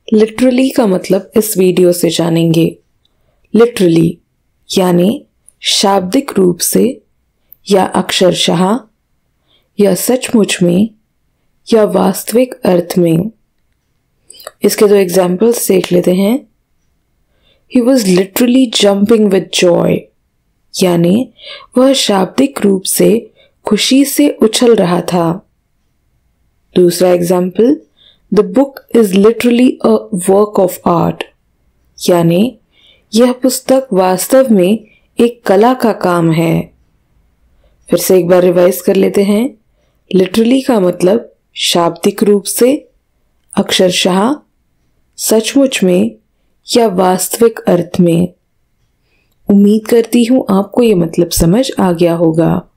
Literally का मतलब इस वीडियो से जानेंगे। लिटरली यानी शाब्दिक रूप से या अक्षरशः या सचमुच में या वास्तविक अर्थ में। इसके दो एग्जाम्पल्स देख लेते हैं। He was literally jumping with joy यानी वह शाब्दिक रूप से खुशी से उछल रहा था। दूसरा example, The book is literally a work of art यानी यह पुस्तक वास्तव में एक कला का काम है। फिर से एक बार रिवाइज कर लेते हैं। लिटरली का मतलब शाब्दिक रूप से, अक्षरशः, सचमुच में या वास्तविक अर्थ में। उम्मीद करती हूं आपको ये मतलब समझ आ गया होगा।